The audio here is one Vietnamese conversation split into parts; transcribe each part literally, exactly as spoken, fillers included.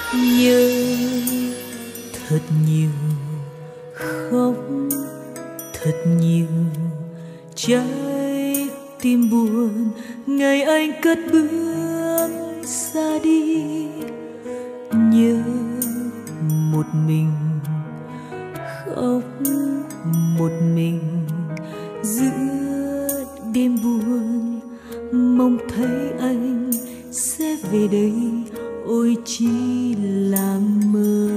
nhớ thật nhiều, khóc thật nhiều, trái tim buồn ngày anh cất bước xa đi. Nhớ một mình, khóc một mình giữa đêm buồn, mong thấy anh sẽ về đây, ôi chỉ là mơ.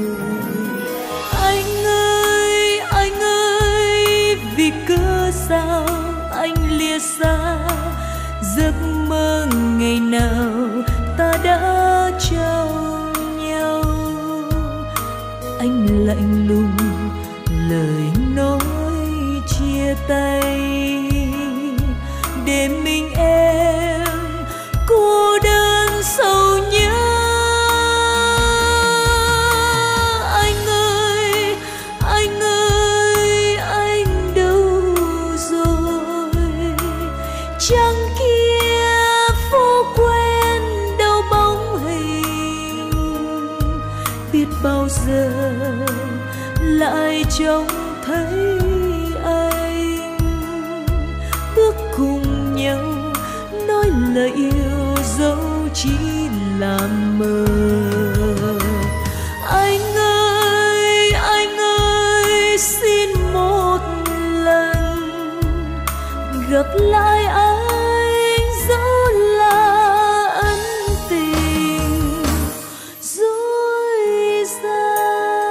Anh ơi, anh ơi, vì cớ sao anh lìa xa giấc mơ ngày nào ta đã trao nhau. Anh lạnh lùng lời nói chia tay, để mình em cô đơn sầu nhớ. Anh ơi, anh ơi, anh đâu rồi? Trăng kia phố quen đâu bóng hình, biết bao giờ lại trông thấy anh bước cùng nhau, nói lời yêu dẫu chỉ là mơ. Anh ơi, anh ơi, xin một lần gặp lại anh, dẫu là ân tình dối gian.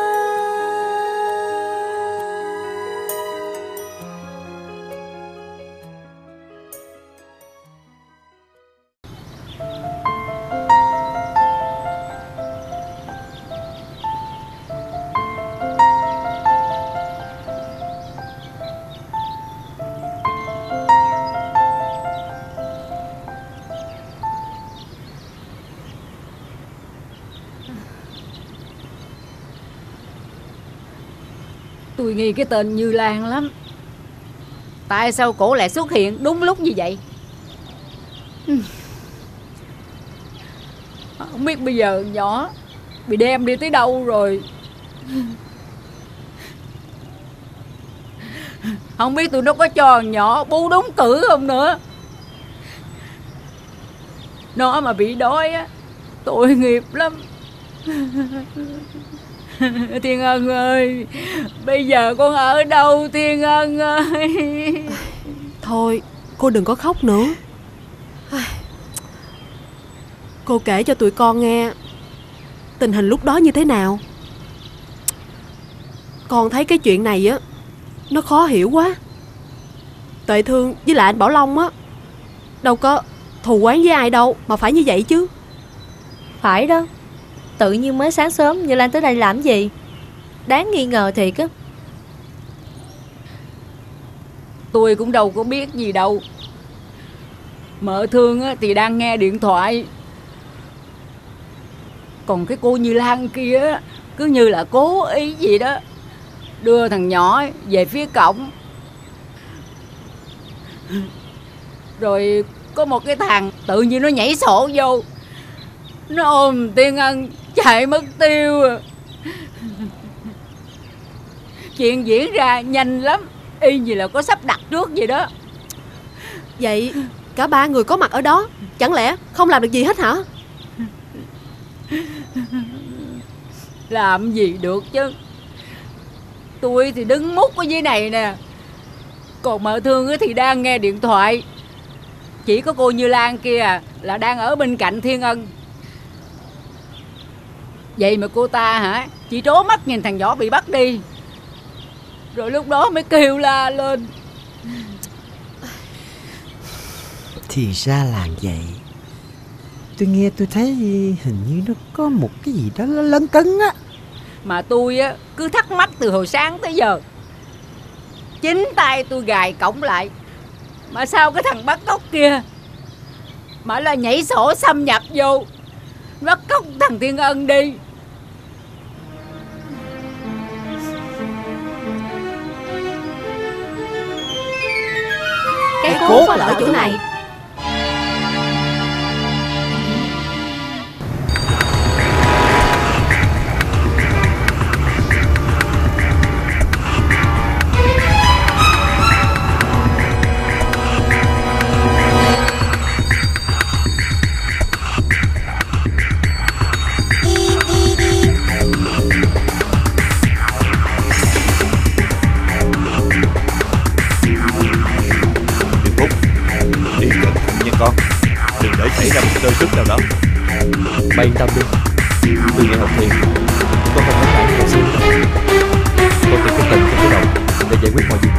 Tôi nghi cái tên Như Lan lắm. Tại sao cổ lại xuất hiện đúng lúc như vậy? Không biết bây giờ nhỏ bị đem đi tới đâu rồi. Không biết tụi nó có cho nhỏ bú đúng cử không nữa. Nó mà bị đói á, tội nghiệp lắm. Thiên Ân ơi, bây giờ con ở đâu Thiên Ân ơi? Thôi, cô đừng có khóc nữa. Cô kể cho tụi con nghe tình hình lúc đó như thế nào. Con thấy cái chuyện này á, nó khó hiểu quá. Tuệ Thương với lại anh Bảo Long á, đâu có thù oán với ai đâu mà phải như vậy chứ. Phải đó, tự nhiên mới sáng sớm Như Lan tới đây làm gì? Đáng nghi ngờ thiệt á. Tôi cũng đâu có biết gì đâu. Mợ Thương á, thì đang nghe điện thoại. Còn cái cô Như Lan kia cứ như là cố ý gì đó, đưa thằng nhỏ về phía cổng. Rồi có một cái thằng tự nhiên nó nhảy sổ vô, nó ôm Thiên Ân chạy mất tiêu. Chuyện diễn ra nhanh lắm, y như là có sắp đặt trước vậy đó. Vậy cả ba người có mặt ở đó, chẳng lẽ không làm được gì hết hả? Làm gì được chứ. Tôi thì đứng mút ở dưới này nè, còn mợ Thương thì đang nghe điện thoại. Chỉ có cô Như Lan kia là đang ở bên cạnh Thiên Ân. Vậy mà cô ta hả, chỉ trố mắt nhìn thằng nhỏ bị bắt đi, rồi lúc đó mới kêu la lên. Thì ra là vậy. Tôi nghe tôi thấy hình như nó có một cái gì đó lấn cấn á. Mà tôi á cứ thắc mắc từ hồi sáng tới giờ. Chính tay tôi gài cổng lại, mà sao cái thằng bắt cóc kia mà là nhảy sổ xâm nhập vô, bắt cóc thằng Thiên Ân đi. Cái cốt là ở chỗ này. con. Đừng để xảy ra một sơ suất nào đó. Mày yên tâm đi. Từ ngày học thiền, con không phải như hồi xưa. Con tìm cái tình trong cái đầu để giải quyết mọi việc.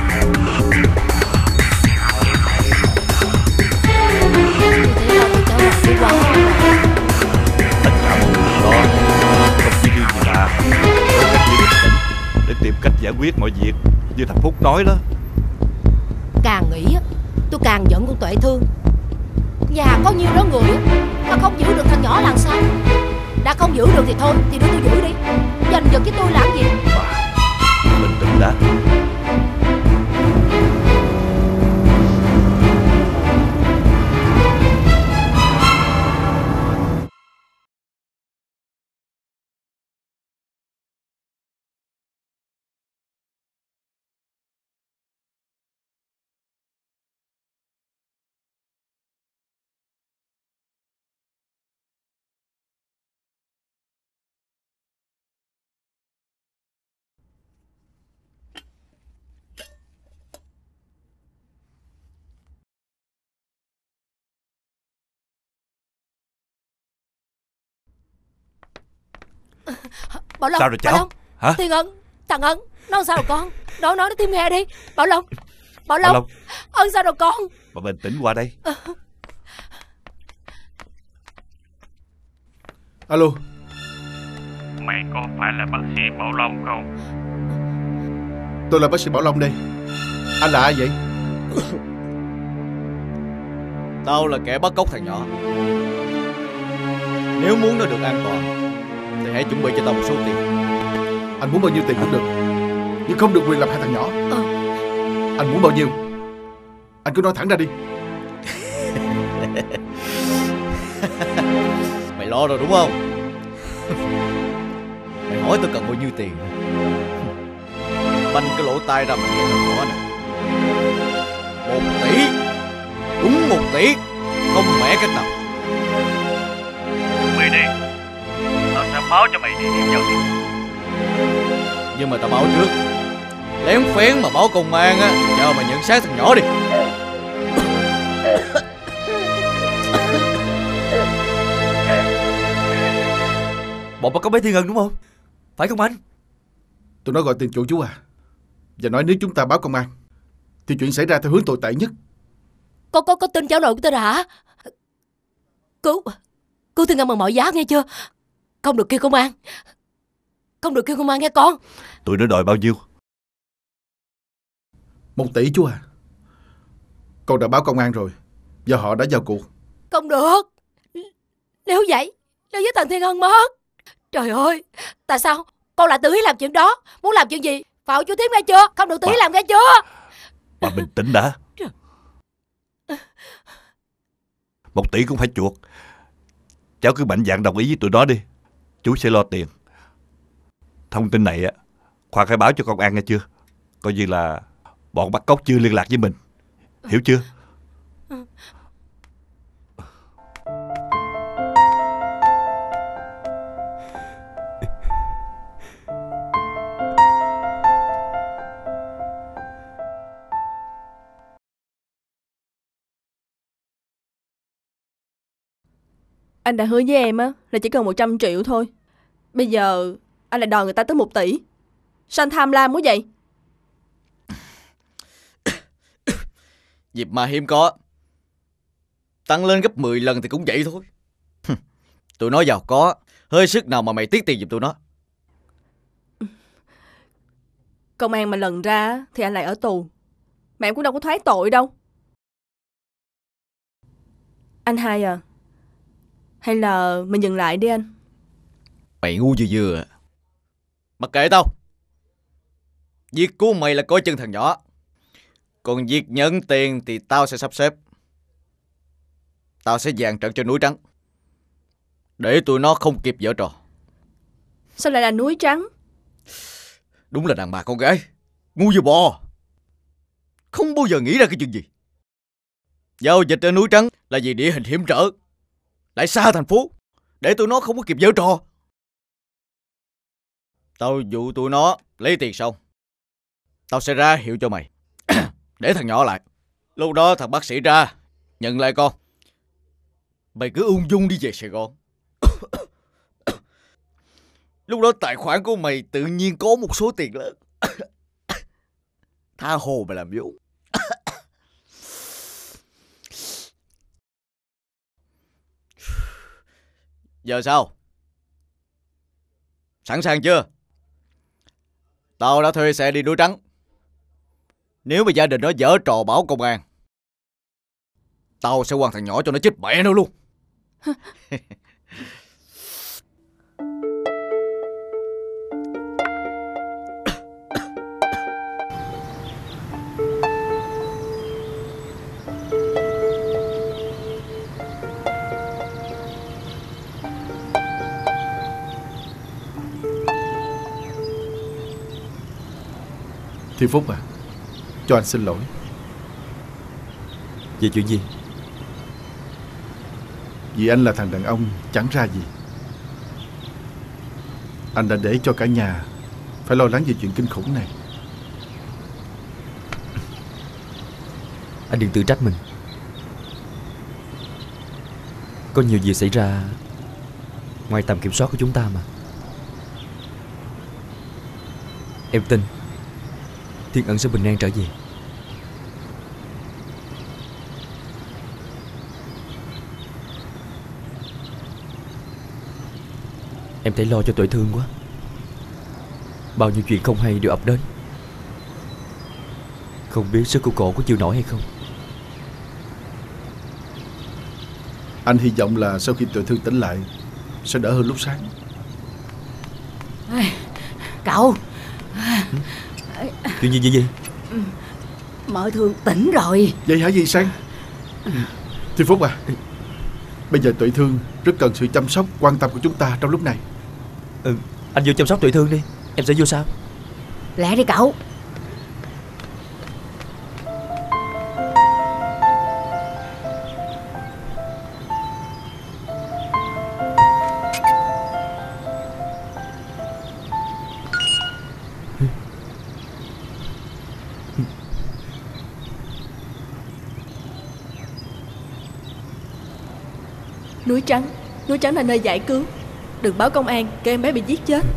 Tất cả mọi người lo, không chỉ riêng gì bà. Tôi phải chịu bình tĩnh để tìm cách giải quyết mọi việc, như thằng Phúc nói đó. Càng nghĩ tôi càng giận con Tuệ Thương. Nhà có nhiêu đó người mà không giữ được thằng nhỏ làm sao? Đã không giữ được thì thôi, thì đưa tôi giữ đi. Giành giật với tôi làm gì? Bà, bình tĩnh đã. Bảo Long, Sao rồi cháu? Bảo Long, hả? Thiên Ân, thằng Ân, nó sao rồi con? Nói nói nó Tim nghe đi. Bảo Long, Bảo Long, Bảo Long. Ân sao rồi con? Bà bình tĩnh qua đây. À. Alo. Mày có phải là bác sĩ Bảo Long không? Tôi là bác sĩ Bảo Long đây. Anh là ai vậy? Tao là kẻ bắt cóc thằng nhỏ. Nếu muốn nó được an toàn thì hãy chuẩn bị cho tao một số tiền. Anh muốn bao nhiêu tiền cũng được, nhưng không được quyền làm hại thằng nhỏ. ờ. Anh muốn bao nhiêu? Anh cứ nói thẳng ra đi. Mày lo rồi đúng không? Mày hỏi tao cần bao nhiêu tiền? Banh cái lỗ tai ra mà nghe thằng nhỏ nè. Một tỷ. Đúng một tỷ. Không mẹ cách nào. Mày đi, tao sẽ báo cho mày địa điểm giao tiền. Nhưng mà tao báo trước. Lén phén mà báo công an á, chờ mà nhận xác thằng nhỏ đi. Bọn bắt cóc bé Thiên Ân đúng không? Phải không anh? Tôi nói gọi tiền chuộc chú à. Và nói nếu chúng ta báo công an thì chuyện xảy ra theo hướng tồi tệ nhất. Có có có tin cháu nội của tôi hả? Cứu Cứu Thiên Ân bằng mọi giá nghe chưa? Không được kêu công an. Không được kêu công an nghe con. Tụi nó đòi bao nhiêu? Một tỷ chú à. Con đã báo công an rồi và họ đã vào cuộc. Không được. Nếu vậy nếu với thằng Thiên Ân mất. Trời ơi, tại sao con lại tự ý làm chuyện đó? Muốn làm chuyện gì Phạo chú Thiếm nghe chưa? Không được tự ý làm nghe chưa? Bà bình tĩnh đã. Một tỷ cũng phải chuộc. Cháu cứ mạnh dạn đồng ý với tụi nó đi. Chú sẽ lo tiền. Thông tin này á, Khoa phải báo cho công an nghe chưa? Coi như là bọn bắt cóc chưa liên lạc với mình. Hiểu chưa? Anh đã hứa với em á là chỉ cần một trăm triệu thôi. Bây giờ anh lại đòi người ta tới một tỷ. Sao anh tham lam quá vậy? Dịp mà hiếm có. Tăng lên gấp mười lần thì cũng vậy thôi. Tụi nó giàu có, hơi sức nào mà mày tiếc tiền giùm tụi nó. Công an mà lần ra thì anh lại ở tù. Mà em cũng đâu có thoát tội đâu. Anh hai à, hay là mình dừng lại đi anh? Mày ngu vừa vừa. Mặc kệ tao. Việc của mày là coi chân thằng nhỏ. Còn việc nhận tiền thì tao sẽ sắp xếp. Tao sẽ dàn trận cho núi trắng, để tụi nó không kịp giở trò. Sao lại là núi trắng? Đúng là đàn bà con gái ngu như bò. Không bao giờ nghĩ ra cái chuyện gì. Giao dịch ở núi trắng là vì địa hình hiểm trở, lại xa thành phố, để tụi nó không có kịp giở trò. Tao dụ tụi nó lấy tiền xong, tao sẽ ra hiệu cho mày để thằng nhỏ lại. Lúc đó thằng bác sĩ ra nhận lại con, Mày cứ ung dung đi về Sài Gòn. Lúc đó tài khoản của mày tự nhiên có một số tiền lớn. Tha hồ mày làm vốn. Giờ sao? Sẵn sàng chưa? Tao đã thuê xe đi Núi Trắng. Nếu mà gia đình nó giở trò báo công an, tao sẽ quăng thằng nhỏ cho nó chết mẹ nó luôn. Thiên Phúc à, cho anh xin lỗi. Về chuyện gì? Vì anh là thằng đàn ông chẳng ra gì. Anh đã để cho cả nhà phải lo lắng về chuyện kinh khủng này. Anh đừng tự trách mình. Có nhiều việc xảy ra ngoài tầm kiểm soát của chúng ta mà. Em tin Thiên Ân sẽ bình an trở về. Em thấy lo cho Tuệ Thương quá. Bao nhiêu chuyện không hay đều ập đến. Không biết sức của cổ có chịu nổi hay không. Anh hy vọng là sau khi Tuệ Thương tỉnh lại sẽ đỡ hơn lúc sáng. Cậu. Chuyện gì gì gì? Mợ Thương tỉnh rồi. Vậy hả gì Sang? Thiên Phúc à, bây giờ Tuệ Thương rất cần sự chăm sóc, quan tâm của chúng ta trong lúc này. Ừ, anh vô chăm sóc Tuệ Thương đi. Em sẽ vô sau. Lẹ đi cậu. Núi Trắng. Núi Trắng là nơi giải cứu. Đừng báo công an kêu em bé bị giết chết.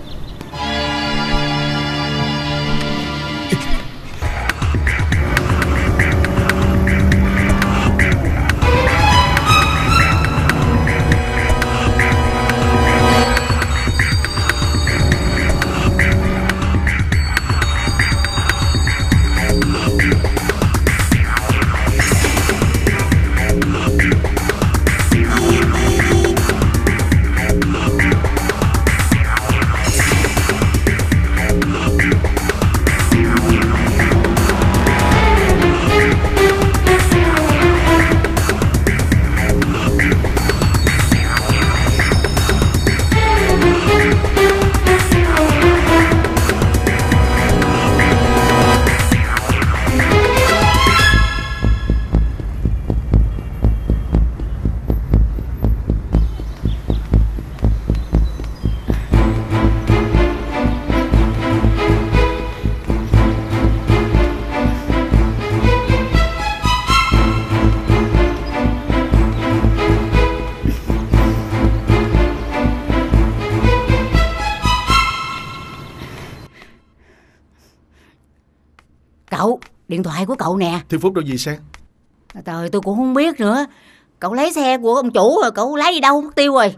Cậu, điện thoại của cậu nè. Thiên Phúc đâu gì Sang? Trời, tôi cũng không biết nữa. Cậu lấy xe của ông chủ rồi, cậu lấy đi đâu mất tiêu rồi.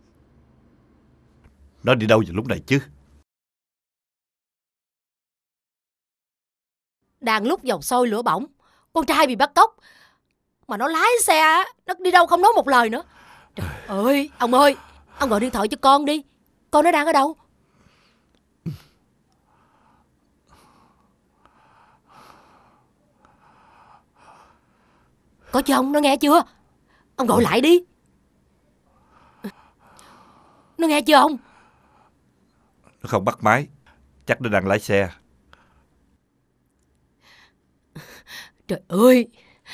Nó đi đâu vào lúc này chứ? Đang lúc dầu sôi lửa bỏng, con trai bị bắt cóc, mà nó lái xe, nó đi đâu không nói một lời nữa. Trời ơi, ông ơi, ông gọi điện thoại cho con đi. Con nó đang ở đâu? Có chưa ông, nó nghe chưa? Ông gọi lại đi. Nó nghe chưa ông? Nó không bắt máy. Chắc nó đang lái xe. Trời ơi.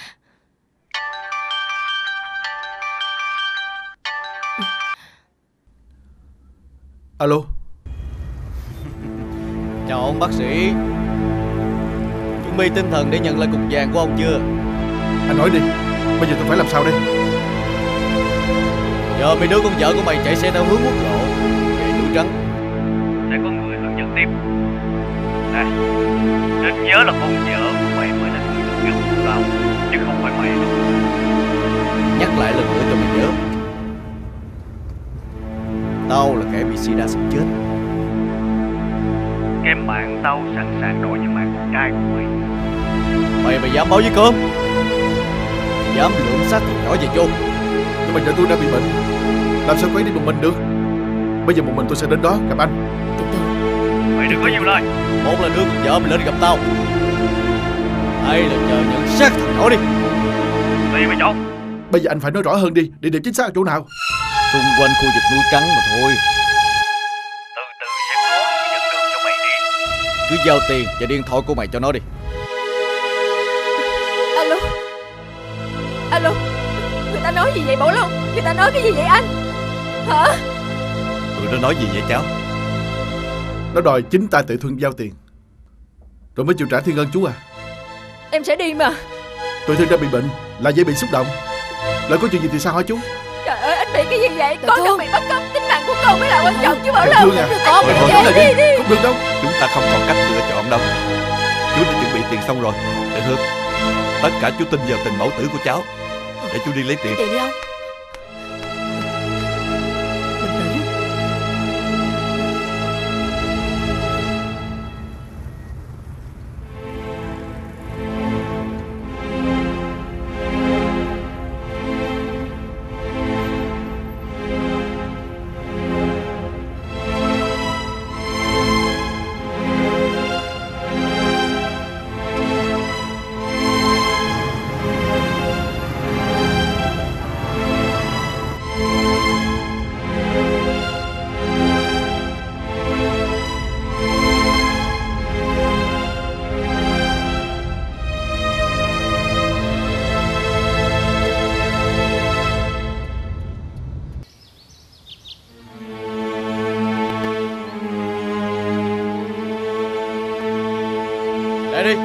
Alo. Chào ông bác sĩ. Chuẩn bị tinh thần để nhận lại cục vàng của ông chưa? Anh nói đi, bây giờ tôi phải làm sao đây? Giờ mấy đứa con vợ của mày chạy xe theo hướng quốc lộ về núi Trắng. Để có người hướng dẫn tiếp. Nè, nên nhớ là con vợ của mày mới là người hướng dẫn của tao, chứ không phải mày đâu. Nhắc lại lần nữa cho mày nhớ, tao là kẻ bị sida sắp chết. Cái mạng tao sẵn sàng đổi cho mạng con trai của mày. Mày mày dám báo với cơm, mày dám lượm xác thằng nhỏ về vô. Nhưng mà vợ tôi đã bị bệnh, làm sao quấy đi một mình được. Bây giờ một mình tôi sẽ đến đó gặp anh. Từ từ. Mày đừng có nhiều lời. Một là đưa con vợ mày lên gặp tao, hai là chờ nhận xác thằng nhỏ đi. Tùy mày chọn. Bây giờ anh phải nói rõ hơn đi, địa điểm chính xác ở chỗ nào? Xung quanh khu vực núi Trắng mà thôi. Từ từ sẽ có người dẫn đường cho mày đi. Cứ giao tiền và điện thoại của mày cho nó đi. Alo. Alo. Người ta nói gì vậy Bảo Long? Người ta nói cái gì vậy anh? Hả? Tụi nó nói gì vậy cháu? Nó đòi chính tay Tự Thuận giao tiền, rồi mới chịu trả Thiên Ân chú à. Em sẽ đi mà. Tự Thuận đã bị bệnh, là dễ bị xúc động. Lỡ có chuyện gì thì sao hả chú? Trời ơi, anh bị cái gì vậy? Tự Con Thương. đang bị bắt cóc, tính mạng của con mới là quan trọng chứ Bảo Long. Thương à, Con mày bị thôi chết nói đi lại đi. đi, không được đâu. Chúng ta không còn cách lựa chọn đâu. Chú đã chuẩn bị tiền xong rồi. Để Hương, tất cả chú tin vào tình mẫu tử của cháu. Để chú đi lấy tiền. Tiền đi không? Bình tĩnh. Lại đi.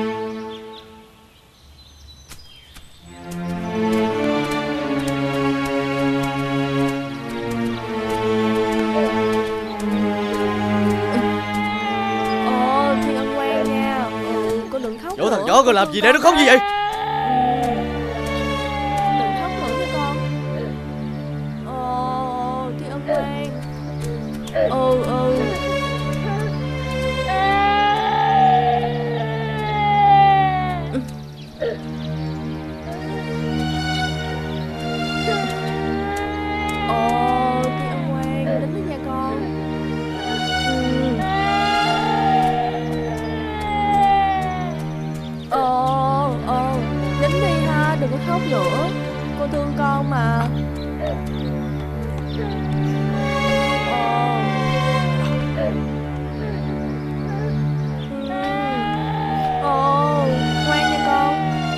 Ồ, Thiên Ân quen nha. Ừ, con đừng khóc. Dỗ thằng nữa. nhỏ coi làm gì để nó khóc gì vậy? Đừng khóc nữa nha con. Ồ, Thiên Ân quen. Ừ, ừ. Ồ, Thiên Ân quen. Đến đó nha con. Ừ. Ồ, ồ. Nín đi ha, đừng có khóc nữa. Cô thương con mà. Ồ. Ồ, ngoan nha con.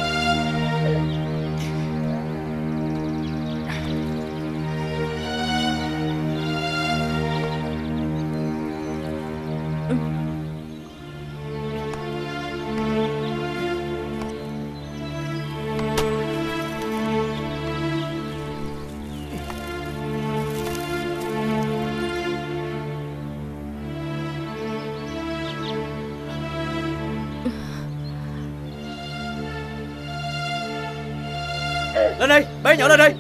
Lên đây, bé nhỏ lên đây.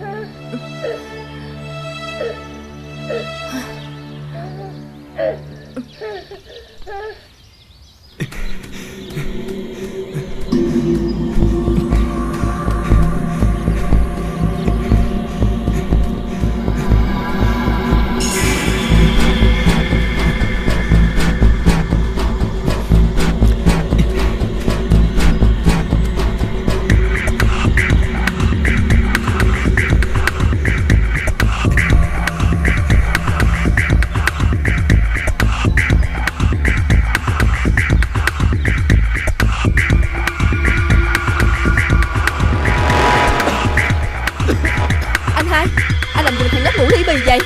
Anh hai, anh làm gì thằng nhóc ngủ ly bì vậy?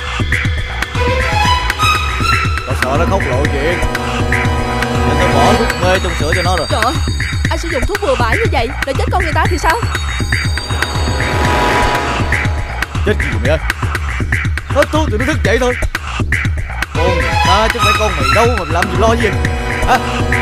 Tao sợ nó khóc lộ chuyện, nên tao bỏ thuốc mê trong sữa cho nó rồi. Trời ơi, anh sử dụng thuốc bừa bãi như vậy để chết con người ta thì sao? Chết gì mày ơi. Hết thuốc thì nó thức dậy thôi. Con người ta chứ không phải con mày đâu mà làm gì lo gì hả?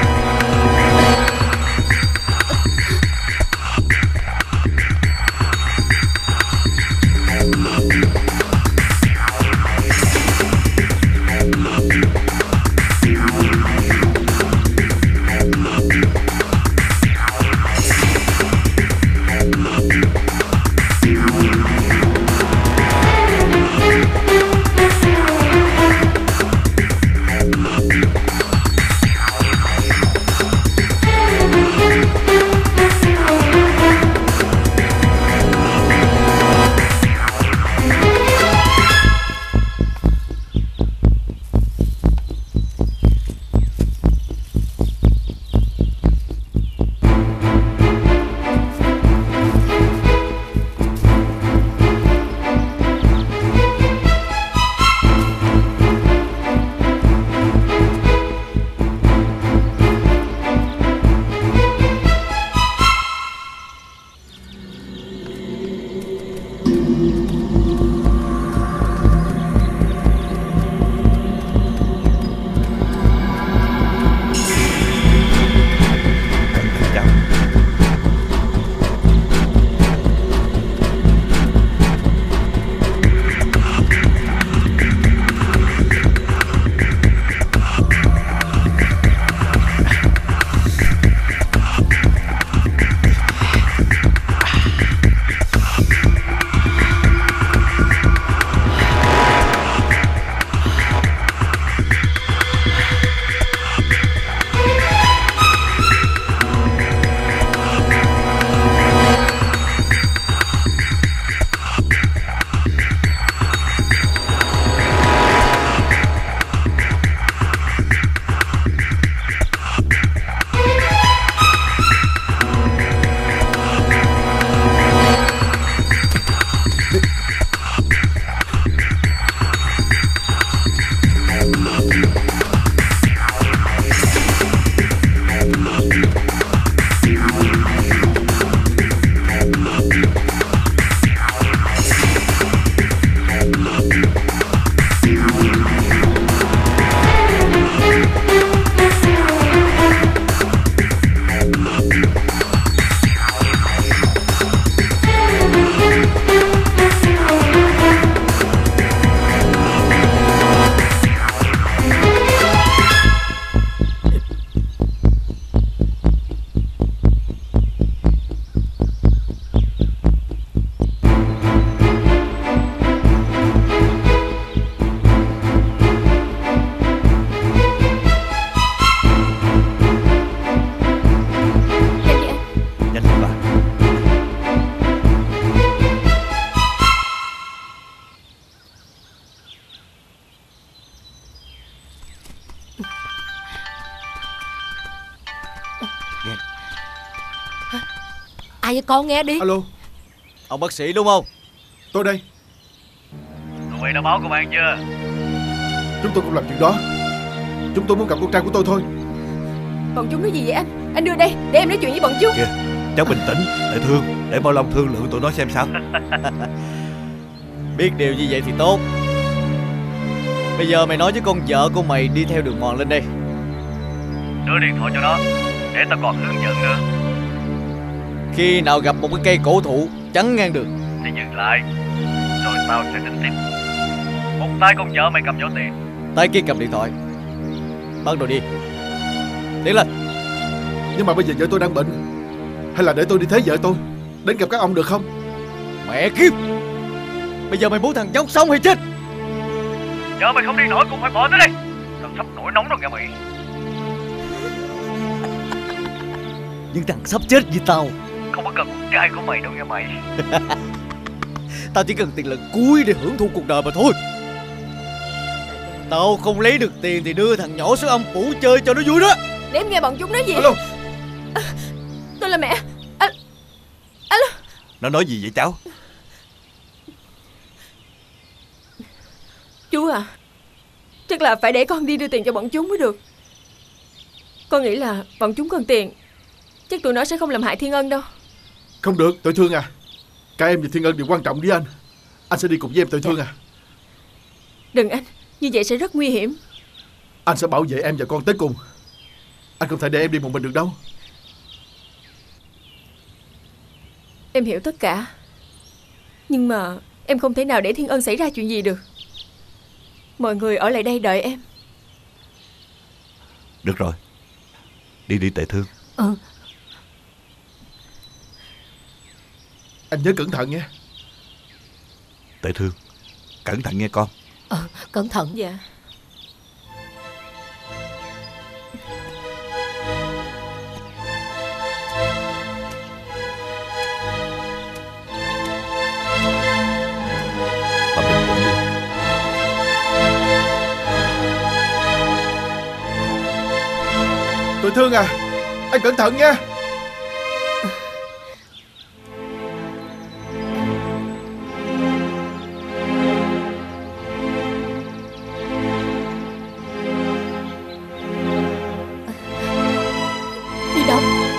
Ai vậy con, nghe đi. Alo. Ông bác sĩ đúng không? Tôi đây. Tụi bay đã báo công an chưa? Chúng tôi không làm chuyện đó. Chúng tôi muốn gặp con trai của tôi thôi. Bọn chúng nói gì vậy anh? Anh đưa đây để em nói chuyện với bọn chúng. Kìa, cháu bình tĩnh, để thương, để Bảo Long thương lượng tụi nó xem sao. Biết điều như vậy thì tốt. Bây giờ mày nói với con vợ của mày đi theo đường mòn lên đây. Đưa điện thoại cho nó, để tao còn hướng dẫn nữa. Khi nào gặp một cái cây cổ thụ chắn ngang đường thì dừng lại, rồi tao sẽ tính tiếp. Một tay con vợ mày cầm giỏ tiền, tay kia cầm điện thoại. Bắt đầu đi. Tiến lên. Nhưng mà bây giờ vợ tôi đang bệnh. Hay là để tôi đi thấy vợ tôi, đến gặp các ông được không? Mẹ kiếp, bây giờ mày muốn thằng nhóc sống hay chết? Vợ mày không đi nổi cũng phải bỏ tới đây. Tao sắp nổi nóng rồi nghe mày. Nhưng thằng sắp chết như tao không có cần con trai của mày đâu nghe mày. Tao chỉ cần tiền lần cuối để hưởng thụ cuộc đời mà thôi. Tao không lấy được tiền thì đưa thằng nhỏ xuống âm phủ chơi cho nó vui đó. Để em nghe bọn chúng nói gì. Alo. À, tôi là mẹ. À, alo. Nó nói gì vậy cháu? Chú à, chắc là phải để con đi đưa tiền cho bọn chúng mới được. Con nghĩ là bọn chúng cần tiền, chắc tụi nó sẽ không làm hại Thiên Ân đâu. Không được, Tự Thương à. Cả em và Thiên Ân đều quan trọng với anh. Anh sẽ đi cùng với em, Tự Thương à. Đừng anh, như vậy sẽ rất nguy hiểm. Anh sẽ bảo vệ em và con tới cùng. Anh không thể để em đi một mình được đâu. Em hiểu tất cả, nhưng mà em không thể nào để Thiên Ân xảy ra chuyện gì được. Mọi người ở lại đây đợi em. Được rồi, đi đi Tệ Thương. Ừ. Anh nhớ cẩn thận nha. Tệ Thương, cẩn thận nghe con. Ờ, cẩn thận. Dạ. Bà bình tĩnh đi. Tụi Thương à, anh cẩn thận nha. Đi đâu?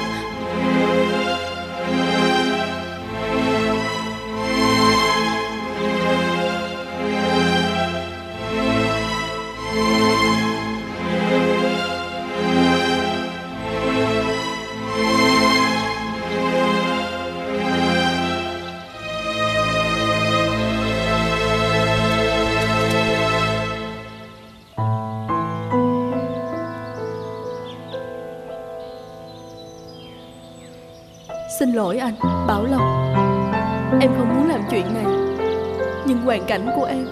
Xin lỗi anh, Bảo Long. Em không muốn làm chuyện này, nhưng hoàn cảnh của em.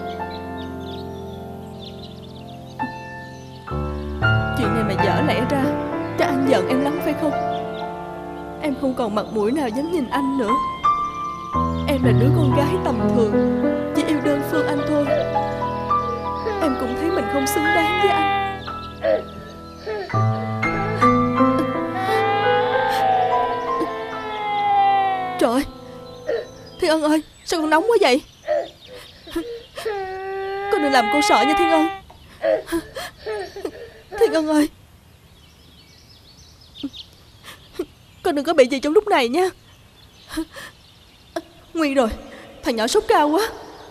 Chuyện này mà dở lẽ ra, chắc anh giận em lắm phải không? Em không còn mặt mũi nào dám nhìn anh nữa. Em là đứa con gái tầm thường, chỉ yêu đơn phương anh thôi. Em cũng thấy mình không xứng đáng với anh. Trời ơi, Thiên Ân ơi, sao con nóng quá vậy? Con đừng làm cô sợ nha Thiên Ân. Thiên Ân ơi, con đừng có bị gì trong lúc này nha. Nguy rồi, thằng nhỏ sốt cao quá.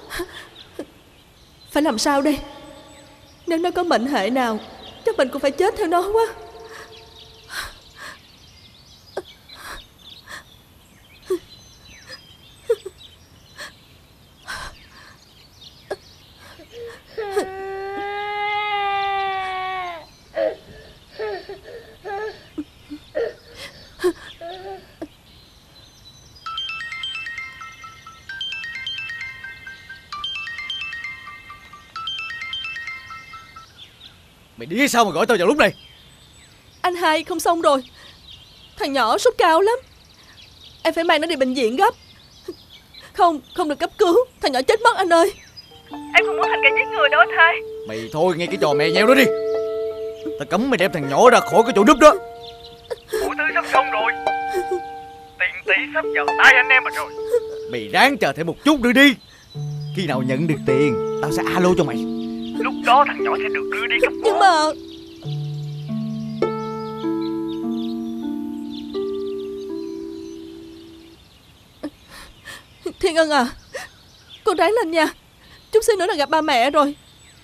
Phải làm sao đây? Nếu nó có mệnh hệ nào, chắc mình cũng phải chết theo nó quá. Mày đi sao mà gọi tao vào lúc này? Anh hai không xong rồi. Thằng nhỏ sốt cao lắm. Em phải mang nó đi bệnh viện gấp. Không, không được cấp cứu. Thằng nhỏ chết mất anh ơi. Em không muốn thành kẻ giết người đâu anh hai. Mày thôi nghe cái trò mè nheo đó đi. Tao cấm mày đem thằng nhỏ ra khỏi cái chỗ núp đó. Mọi thứ sắp xong rồi. Tiền tỷ sắp vào tay anh em mình rồi. Mày ráng chờ thêm một chút nữa đi. Khi nào nhận được tiền tao sẽ alo cho mày. Lúc đó thằng nhỏ sẽ được đưa đi cấp cứu. Nhưng mà Thiên Ân à, con ráng lên nha. Chút xíu nữa là gặp ba mẹ rồi.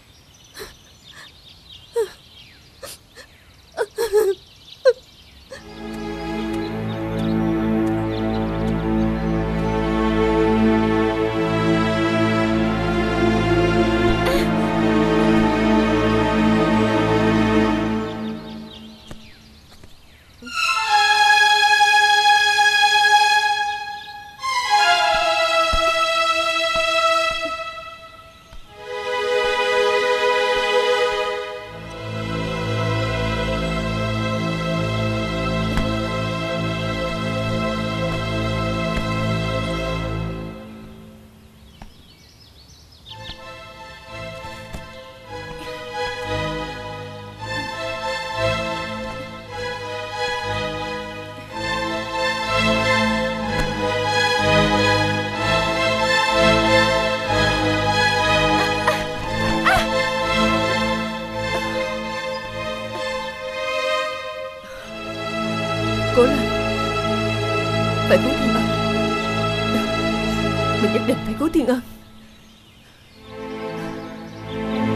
Cố lên, phải cứu Thiên Ân. Mình nhất định phải cứu Thiên Ân.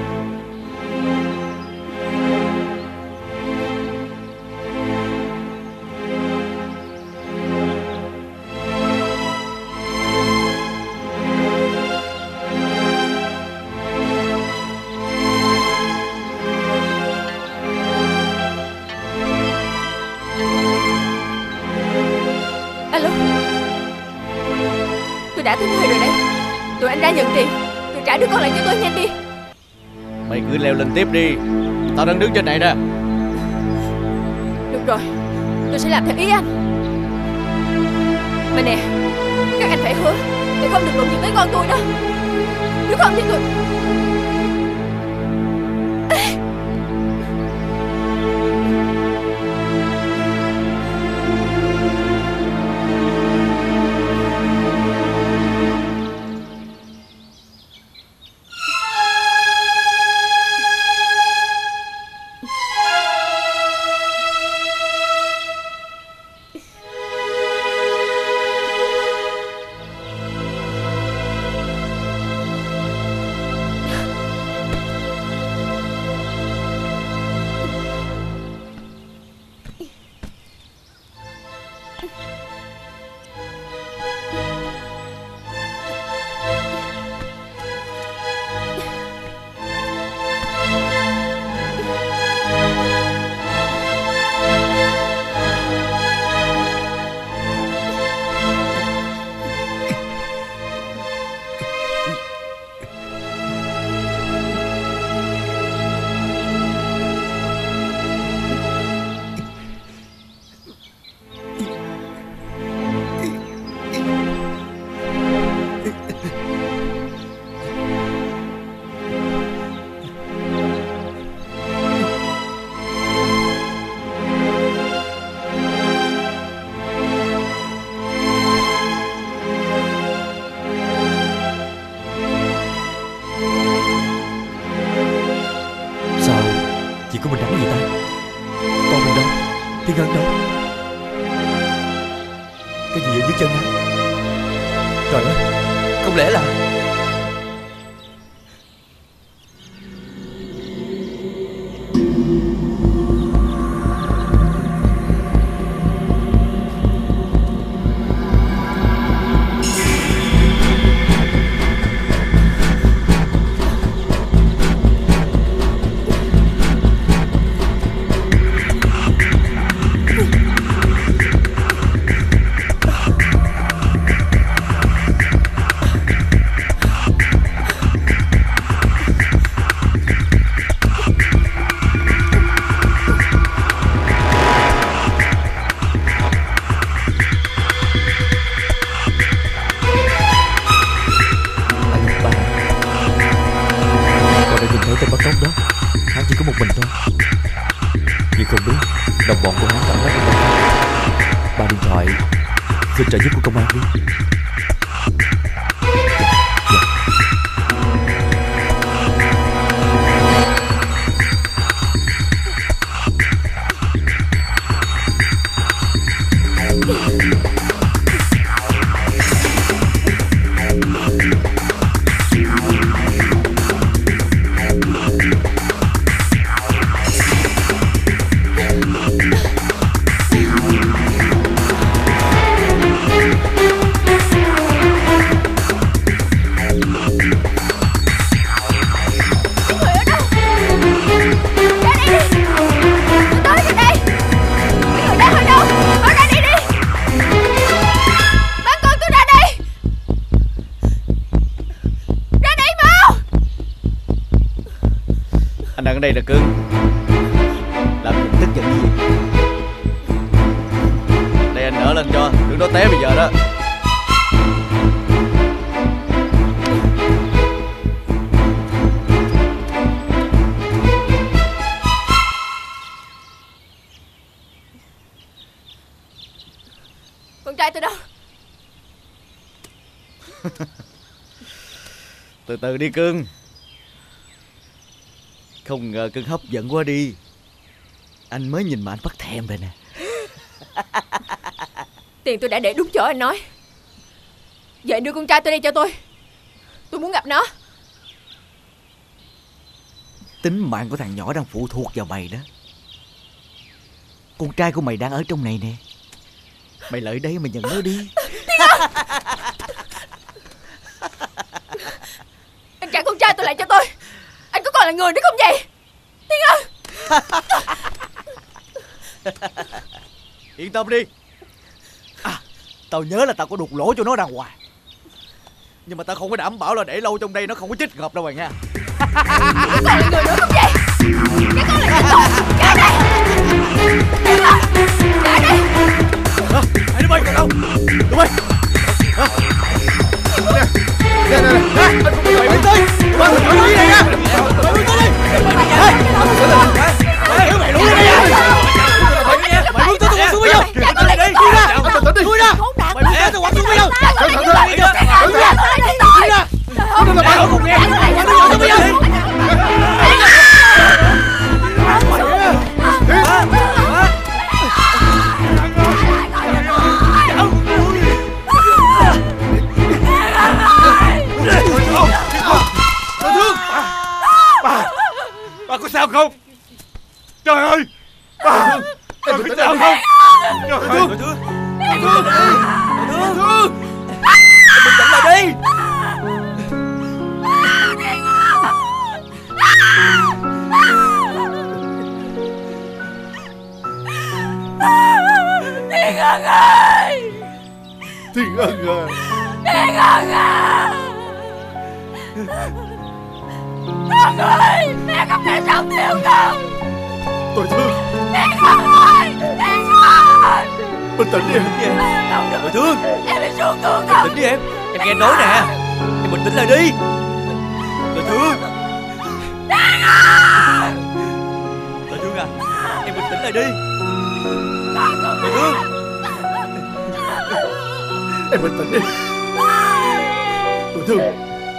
trả tới nơi rồi đấy. Tụi anh ra nhận tiền, rồi trả đứa con lại cho tôi nhanh đi. Mày cứ leo lên tiếp đi, tao đang đứng trên này nè. Được rồi, tôi sẽ làm theo ý anh. Mà nè, các anh phải hứa để không được đụng gì tới con tôi đó. Nếu không thì tôi... Trợ giúp của công an đi. Ở đây là cưng. Làm mình tức giận gì? Đây anh đỡ lên cho, đừng có té bây giờ đó. Con trai tôi đâu? Từ từ đi cưng. Không ngờ cưng hấp dẫn quá đi. Anh mới nhìn mà anh bắt thèm rồi nè. Tiền tôi đã để đúng chỗ anh nói. Vậy đưa con trai tôi đây cho tôi. Tôi muốn gặp nó. Tính mạng của thằng nhỏ đang phụ thuộc vào mày đó. Con trai của mày đang ở trong này nè. Mày lợi đây mà nhận nó đi. Anh trả con trai tôi lại cho tôi. Anh có còn là người nữa không vậy? Thiên ơi. Yên tâm đi. À, tao nhớ là tao có đục lỗ cho nó đàng hoàng. Nhưng mà ta không có đảm bảo là để lâu trong đây nó không có chết ngợp đâu rồi nha. Cái con là người nữa không vậy? Cái con là người tốt. Trả đây. Trả đây. Hai đứa bay còn đâu? Tụi bay. Nè, nè, nè, nè, anh không phải tới. Tụi bay đuổi đi này nha. Tụi bay đuổi tới đi. Ê, mày đuổi đi này nha. Mày muốn tới tụi xuống bây giờ. Đi ra. Đi ra. Mày muốn tới tụi xuống bây giờ. Cẩn thận thôi. Cẩn thận. Đi ra. Không được mày không nghe. Mày muốn tới bây giờ. Bà có sao không? Trời ơi! Bà! Bà có sao không? Trời ơi! Thương! Thương! Thương! Thương! Bình tĩnh lại đi! Thiên Ân ơi! Thiên Ân à! Thiên Ân à! Con ơi! Mẹ không thể sống thiếu con! Tôi thương! Thiên Ân ơi! Thiên Ân! Bình tĩnh đi em! Tôi thương! Em bị xuống thương không? Bình tĩnh đi em! Em nghe nói nè! Em bình tĩnh lại đi! Tôi thương! Thiên Ân! Tôi thương à! Em bình tĩnh lại đi! Tôi thương! Em bình tĩnh đi! Tôi thương!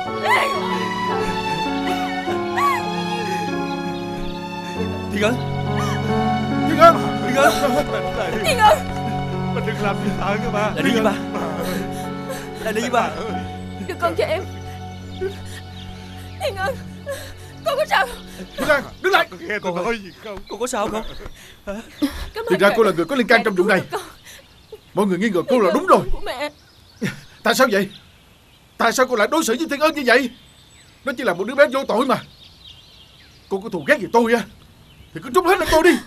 Thiên Ân! Thiên Ân! Thiên Ân! Thiên Ân! Bà đừng làm gì sợ cơ bà. Lại đi bà! Lại đi bà! Đưa con cho em. Thiên Ân! Con có sao không? Thiên Ân! Đứng lại! Con nghe tôi nói gì không? Cô có sao không? Thì ra cô là người có liên can trong vụ này. Mọi người nghi ngờ cô là đúng rồi. Của mẹ. Tại sao vậy? Tại sao cô lại đối xử với Thiên Ân như vậy? Nó chỉ là một đứa bé vô tội mà. Cô có thù ghét gì tôi á thì cứ trút hết lên tôi đi.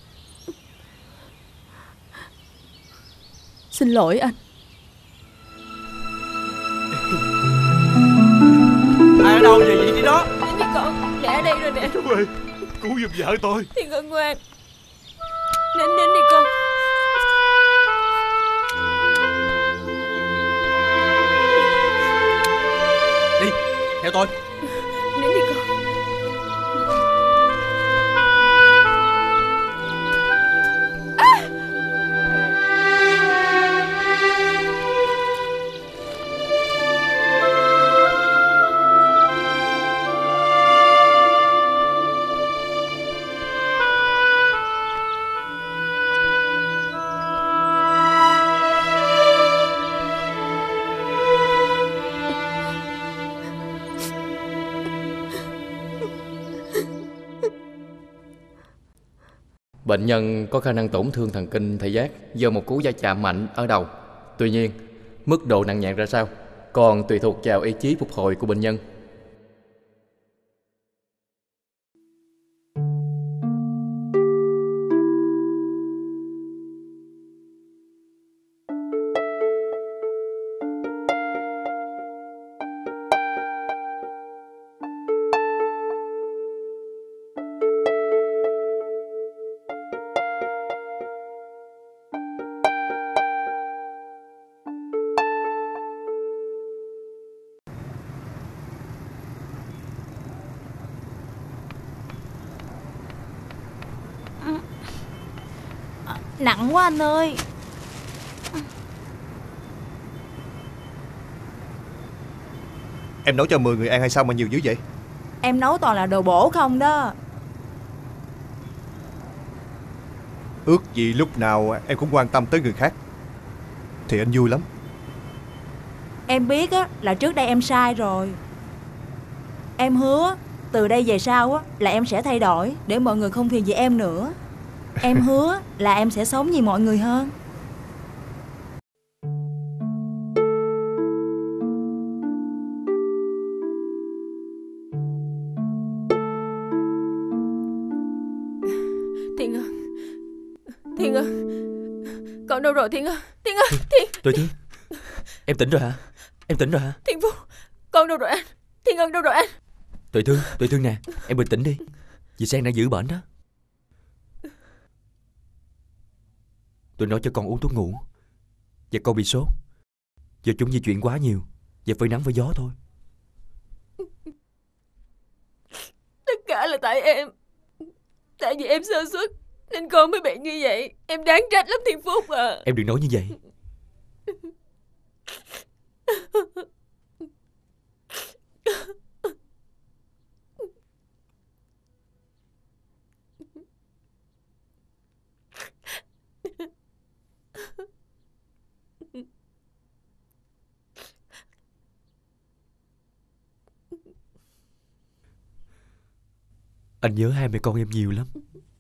Xin lỗi anh. Ai ở đâu về vậy đi đó? Em biết con. Mẹ ở đây rồi nè. Chú ơi, cứu giùm vợ tôi. Thiên Ân ngoan. Nín nín đi con. Đi, theo tôi. Nín đi con. Bệnh nhân có khả năng tổn thương thần kinh thị giác do một cú va chạm mạnh ở đầu. Tuy nhiên, mức độ nặng nhẹ ra sao còn tùy thuộc vào ý chí phục hồi của bệnh nhân. Nặng quá anh ơi. Em nấu cho mười người ăn hay sao mà nhiều dữ vậy? Em nấu toàn là đồ bổ không đó. Ước gì lúc nào em cũng quan tâm tới người khác thì anh vui lắm. Em biết á là trước đây em sai rồi. Em hứa từ đây về sau á là em sẽ thay đổi để mọi người không phiền gì em nữa. Em hứa là em sẽ sống vì mọi người hơn. Thiên Ân. Thiên Ân. Con đâu rồi Thiên Ân? Thiên Ân. Thiên. Tôi chứ. Em tỉnh rồi hả? Em tỉnh rồi hả? Thiên Phúc. Ngân đâu rồi anh? Thiên Ngân đâu rồi anh? Tuệ Thương, Tuệ Thương nè, em bình tĩnh đi. Dì Sen đang giữ bệnh đó. Tôi nói cho con uống thuốc ngủ. Và con bị sốt do chúng di chuyển quá nhiều và phơi nắng với gió thôi. Tất cả là tại em. Tại vì em sơ suất nên con mới bị như vậy. Em đáng trách lắm Thiên Phúc à. Em đừng nói như vậy. Anh nhớ hai mẹ con em nhiều lắm.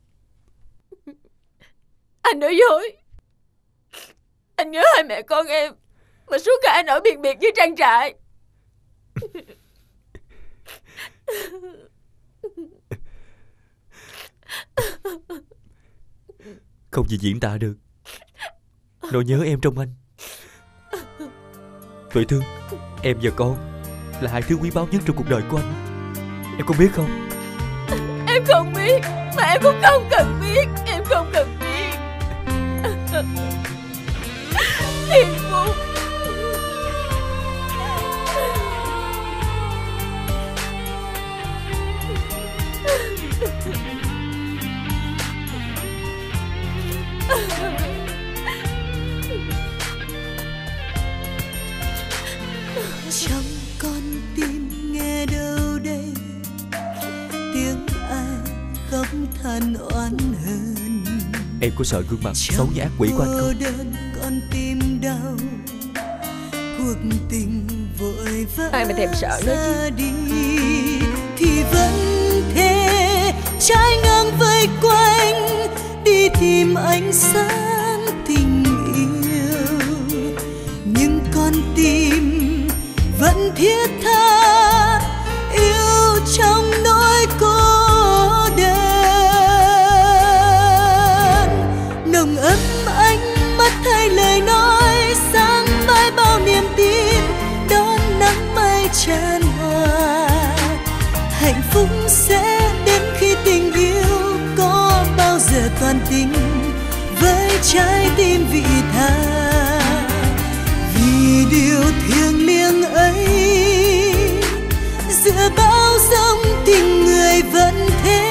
Anh nói dối. Anh nhớ hai mẹ con em mà suốt ngày anh ở biệt biệt với trang trại. Không gì diễn tả được nỗi nhớ em trong anh. Tuệ Thương, em và con là hai thứ quý báu nhất trong cuộc đời của anh. Em có biết không? Em không biết. Mà em cũng không cần biết. Em không cần biết. Thiên Phúc. Trong con tim nghe đâu đây tiếng ai khóc than oán hờn. Em có sợ gương mặt xấu như ác quỷ của anh không? Đơn con tim đau cuộc tình vội vã. Ai mà thèm sợ nữa chứ. Đi thì vẫn thế trái ngang vây quanh đi tìm ánh sáng tình yêu. Nhưng con tim vẫn thiết tha yêu trong nỗi cô đơn. Nồng ấm ánh mắt thay lời nói sáng mãi bao niềm tin đón nắng mây tràn hòa. Hạnh phúc sẽ đến khi tình yêu có bao giờ toàn tình với trái tim vị tha. Vì điều thiêng liêng ấy giữa bão giông tình người vẫn thế.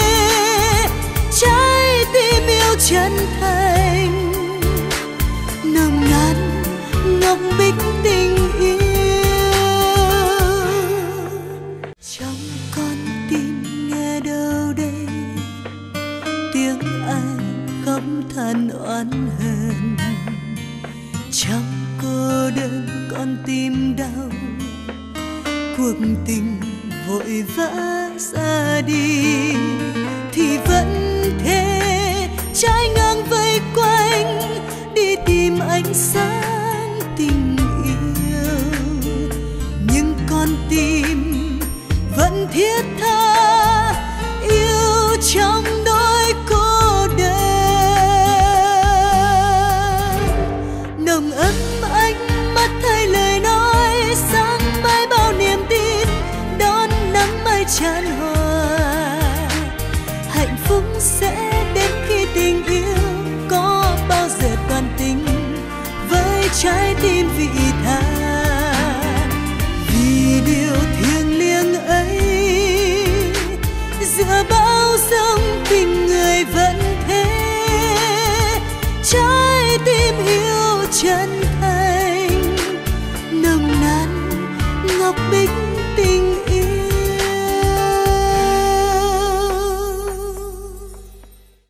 Trái tim yêu chân thành nồng nàn ngọc bích tình yêu. Trong con tim nghe đâu đây tiếng ai khóc than oán hờn. Trong cô đơn con tim đau cuộc tình vội vã ra đi thì vẫn thế trái ngang vây quanh đi tìm ánh sáng tình yêu. Nhưng con tim vẫn thiết tha yêu trong nỗi cô đơn. Nồng ấm ánh mắt thay lời nói sáng mãi bao niềm tin đón nắng mây tràn hòa. Hạnh phúc sẽ đến khi tình yêu có bao giờ toàn tình với trái tim vị tha. Vì điều thiêng liêng ấy giữa bão giông tình người vẫn